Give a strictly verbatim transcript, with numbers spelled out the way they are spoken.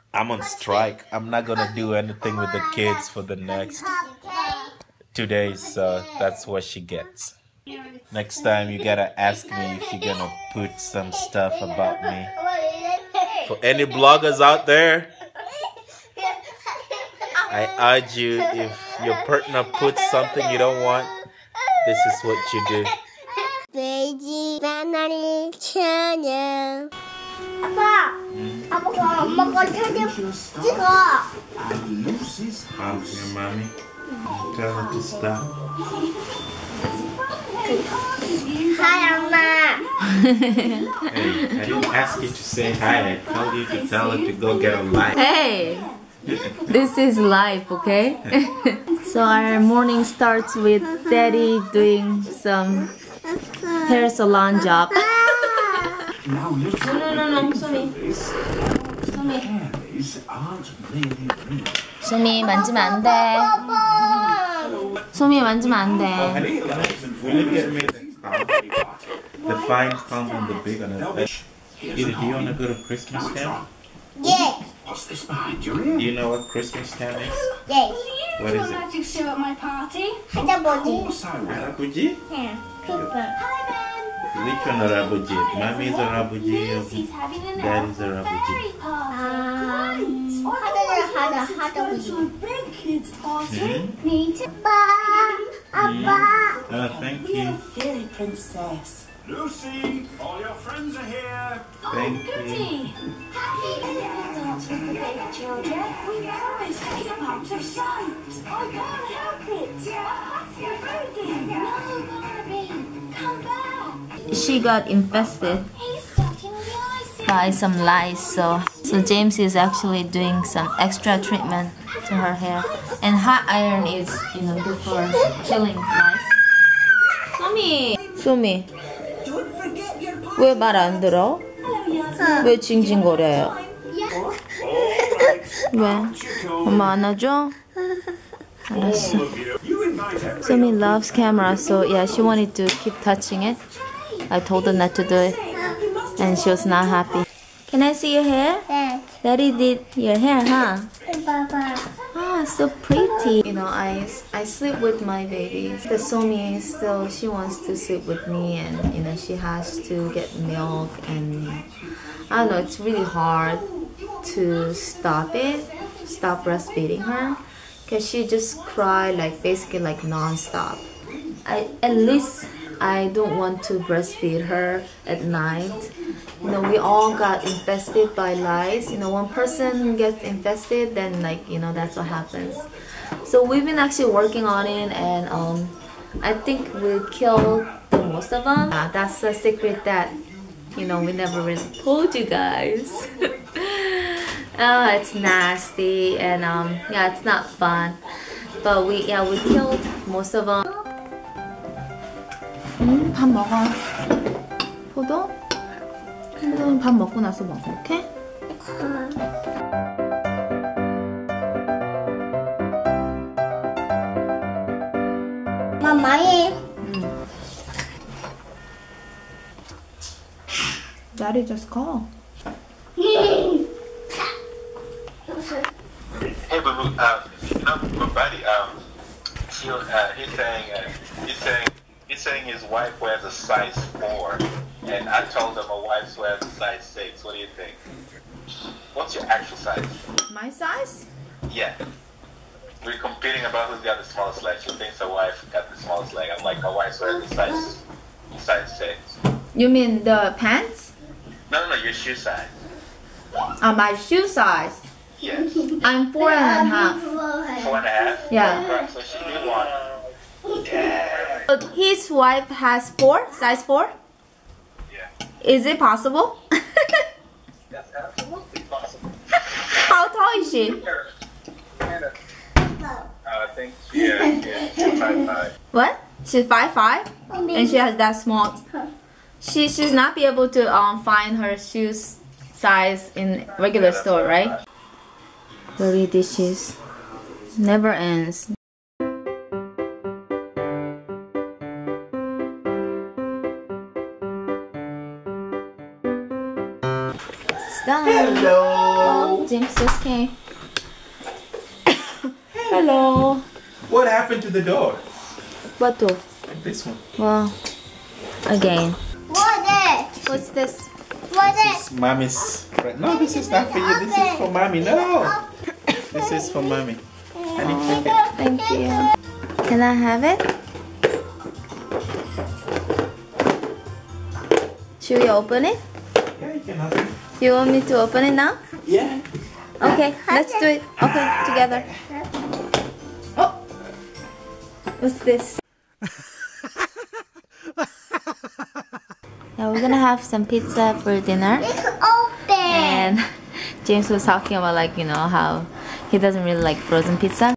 I'm on strike. I'm not gonna do anything with the kids for the next two days, so that's what she gets. Next time you gotta ask me if you're gonna put some stuff about me. For any bloggers out there, I urge you, if your partner puts something you don't want, this is what you do. Baby banana channel. 아빠, 아빠가 엄마 거 사진 찍어. Um, your mommy, tell her to stop. Hi, Amma. Hey, I didn't ask you to say hi. I told you to tell her to go get a life. Hey, this is life, okay? So our morning starts with Daddy doing some hair salon job. Now look, no, no, no, no, Sumi. Sumi. Sumi, 만지면 안 돼. Sumi, 만지면 안 돼. The fine palm and the big on the bed. Either do you want to go to Christmas town? Yes. what's this behind your Do ear? you know what Christmas town is? Yes. What is it? Magic show at my party. Of 할아버지. course I will. Rabuji? Yeah. Super. Hi Ben. Which one is Rabuji? Mommy's a Rabuji. Lucy's having an Daddy's a elf Rabuji. fairy party. Um, Right. 하다를 하다 Go 하다부지. to a big kids party. Mhm. Need to 아빠, 아빠. Oh, thank be a you. fairy princess. Lucy, all your friends are here. Thank oh, you. goody. Happy birthday dance with the big children. We promised to keep out of sight. I can't help it. You're broken. No, Barbie. Come back. She got infested He's stuck in the ice. by some lice, so so James is actually doing some extra treatment to her hair. And hot iron is, you know, good for killing lice. Sumi, Sumi, 왜 말 안 들어? 왜 징징거려요? 왜? 엄마 안아줘? 알았어. Sumi loves camera, so yeah, she wanted to keep touching it. I told her not to do it, and she was not happy. Can I see your hair? Yes. Daddy did your hair, huh? Papa. Ah, so pretty. You know, I, I sleep with my baby. The Somi still, she wants to sleep with me, and you know, she has to get milk, and I don't know, it's really hard to stop it, stop breastfeeding her, because she just cry like basically like non-stop. I at least I don't want to breastfeed her at night. You know, we all got infested by lice. You know, one person gets infested, then like, you know, that's what happens. So we've been actually working on it, and um, I think we killed the most of them. Uh, that's a secret that, you know, we never really told you guys. Oh, it's nasty, and um, yeah, it's not fun. But we, yeah, we killed most of them. 음, 밥 먹어. 포도? 포도는 밥 먹고 나서 먹어, 오케이? 마마이. 음. Daddy just call. Hey, boo boo. Um, you know, my buddy. Um, he, uh, he's saying, uh, he's saying, he's saying his wife wears a size four, and I told him my wife wears a size six. What do you think? What's your actual size? My size? Yeah. We're competing about who's got the smallest leg. She thinks her wife got the smallest leg. I'm like, my wife wears a size, size six. You mean the pants? No, no, no, your shoe size. Uh, my shoe size? Yes. I'm four and a half. Four and a half? Yeah. Right, so she did one. Yeah. But his wife has four, size four? Yeah. Is it possible? That's absolutely possible. How tall is she? Uh, I think she, yeah, yeah, she's five five. What? She's five five, and she has that small. She she's not be able to um find her shoes size in regular store, right? Dirty dishes, never ends. It's done. Hello. James just came. Hello. What happened to the door? What door? Like this one. Well, again. What is? What's this? What This is? is mommy's. No, this is not for you. This is for mommy. No. This is for mommy. Honey, take it. Thank you. Can I have it? Should we open it? Yeah, you can have it. You want me to open it now? Yeah. Okay, let's do it. Okay, together. Oh, what's this? Yeah, we're gonna have some pizza for dinner. It's open. And James was talking about, like, you know, how he doesn't really like frozen pizza.